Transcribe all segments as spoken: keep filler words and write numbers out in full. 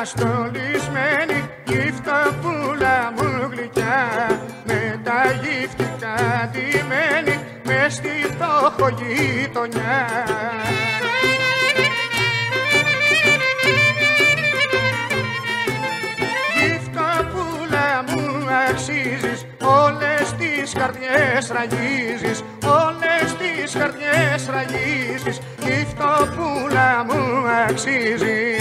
στολισμένη γυφτοπούλα μου γλυκιά, με τα γύφτικα ντυμένη μες στη φτωχογειτονιά. Γυφτοπούλα μου αξίζεις, όλες τις καρδιές ραγίζεις, όλες τις καρδιές ραγίζεις, γυφτοπούλα μου αξίζεις.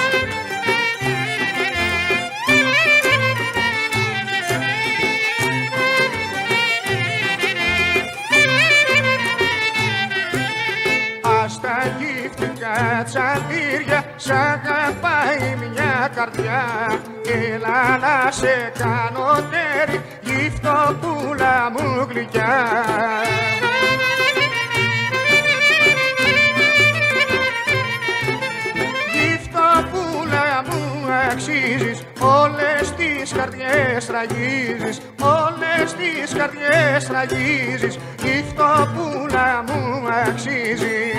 Στα γύφτικα τσαντήρια σ' αγαπάει μια καρδιά, έλα να σε κάνω τέρι, γυφτοπούλα μου γλυκιά. Γυφτοπούλα μου αξίζεις, όλες τις καρδιές ραγίζεις, όλες τις καρδιές ραγίζεις, γυφτοπούλα μου αξίζεις.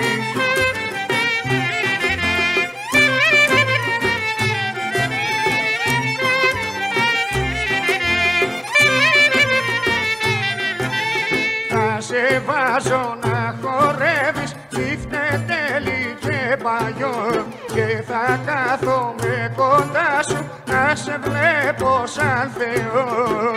Θα σε βάζω να χορεύεις γυφτετέλη και παλιό, και θα κάθομαι κοντά σου να σε βλέπω σαν Θεό.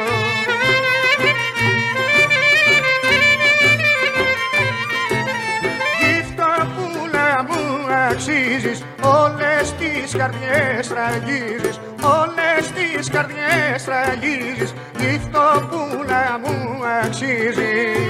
Γυφτοπούλα μου αξίζεις, όλες τις καρδιές ραγίζεις, όλες τις καρδιές ραγίζεις, γυφτοπούλα μου αξίζεις.